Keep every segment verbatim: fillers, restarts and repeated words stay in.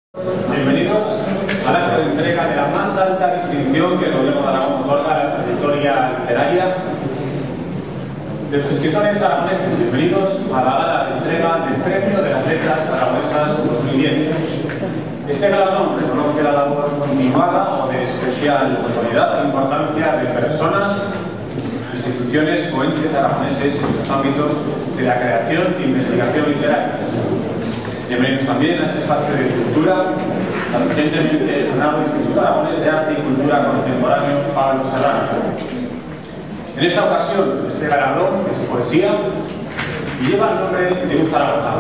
Bienvenidos al acto de entrega de la más alta distinción que el Gobierno de Aragón otorga a la trayectoria literaria de los escritores aragoneses. Bienvenidos a la gala de entrega del Premio de las Letras Aragonesas dos mil diez. Este galardón reconoce la labor continuada o de especial autoridad e importancia de personas, instituciones o entes aragoneses en los ámbitos de la creación e investigación literarias. Bienvenidos también a este espacio de cultura al recientemente estrenado Instituto Aragonés de Arte y Cultura Contemporáneo Pablo Serrano. En esta ocasión, este galardón es poesía y lleva el nombre de un Zaragoza.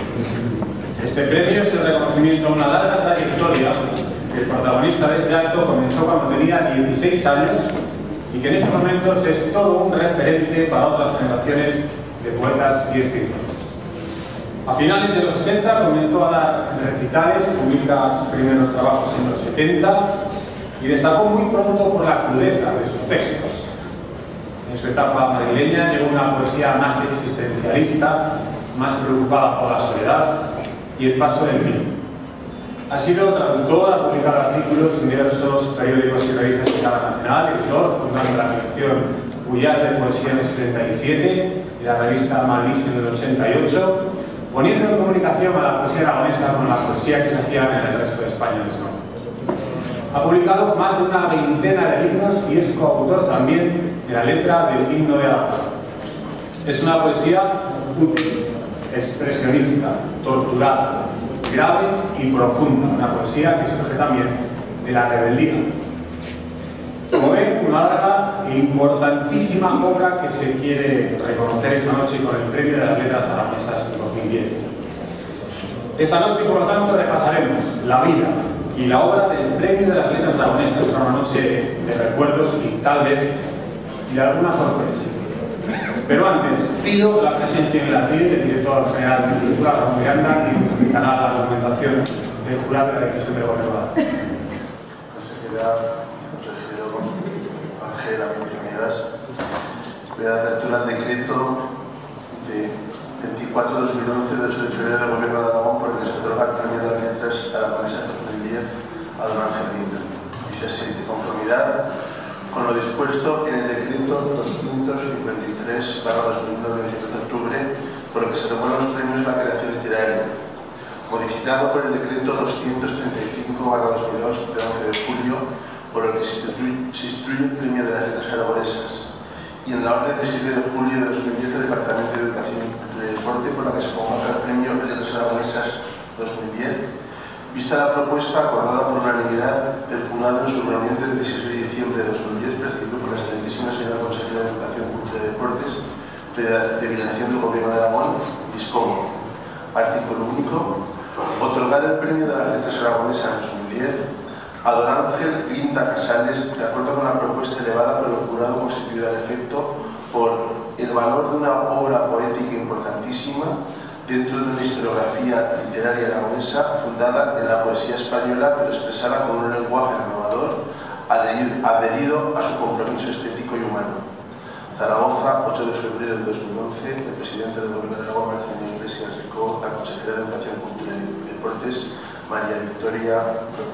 Este premio es el reconocimiento a una larga trayectoria que el protagonista de este acto comenzó cuando tenía dieciséis años y que en estos momentos es todo un referente para otras generaciones de poetas y escritores. A finales de los sesenta comenzó a dar recitales, publica sus primeros trabajos en los setenta y destacó muy pronto por la crudeza de sus textos. En su etapa madrileña llegó una poesía más existencialista, más preocupada por la soledad y el paso del tiempo. Ha sido traductor, ha publicado artículos en diversos periódicos y revistas de escala nacional, editor, fundando la colección Ullar de Poesía en el setenta y siete y la revista Malís en el ochenta y ocho, poniendo en comunicación a la poesía aragonesa con la poesía que se hacía en el resto de España en ese momento. Ha publicado más de una veintena de libros y es coautor también de la letra del himno de Aragón. Es una poesía útil, expresionista, torturada, grave y profunda, una poesía que surge también de la rebeldía. Como ven, una larga e importantísima obra que se quiere reconocer esta noche con el Premio de las Letras Aragonesas dos mil diez. Esta noche, por lo tanto, repasaremos la vida y la obra del Premio de las Letras Aragonesas para una noche de recuerdos y tal vez de alguna sorpresa. Pero antes, pido la presencia en el atril del director general de Cultura, Ramón Miranda, que nos explicará la argumentación del jurado de la decisión del gobernador. Consejera, consejero Ángel, amigos y amigas, voy a dar lectura al decreto de veinticuatro de dos mil once de ocho de febrero del Gobierno de Aragón por el que se otorga el Premio de las Letras Aragonesas dos mil diez a don Ángel Linder. Dice así: de conformidad con lo dispuesto en el decreto doscientos cincuenta y tres barra dos mil nueve de veintisiete de octubre por el que se renuevan los premios de la creación literaria, modificado por el decreto doscientos treinta y cinco barra dos mil dos de once de julio por el que se instruye, se instruye el Premio de las Letras Aragonesas, y en la orden de siete de julio de dos mil diez del Departamento de Educación y Deporte por la que se convoca el Premio de Letras Aragonesas dos mil diez, vista la propuesta acordada por unanimidad el jurado en su reunión del dieciséis de diciembre de dos mil diez, presidido por la excelentísima señora consejera de Educación, Cultura y Deportes, de delegación del Gobierno de Aragón, dispongo: artículo único, otorgar el Premio de las Letras Aragonesas dos mil diez a don Ángel Linda Casales, de acuerdo con la propuesta elevada por el jurado constituida al efecto por el valor de una obra poética importantísima dentro de una historiografía literaria aragonesa fundada en la poesía española, pero expresada con un lenguaje renovador adherido a su compromiso estético y humano. Zaragoza, ocho de febrero de dos mil once, el presidente del Gobierno de Aragón, Marcelino Iglesias Rico, la consejera de Educación, Cultura y Deportes, María Victoria